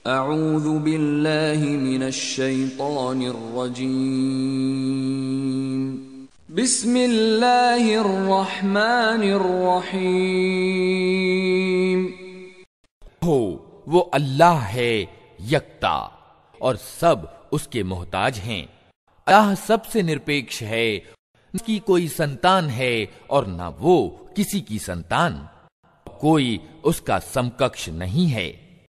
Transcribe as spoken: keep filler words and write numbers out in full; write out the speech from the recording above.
अऊज़ु बिल्लाहि मिनश शैतानिर रजीम। बिस्मिल्लाहिर रहमानिर रहीम। हो वो अल्लाह है यकता और सब उसके मोहताज हैं। अल्लाह सबसे निरपेक्ष है, उसकी कोई संतान है और न वो किसी की संतान, कोई उसका समकक्ष नहीं है।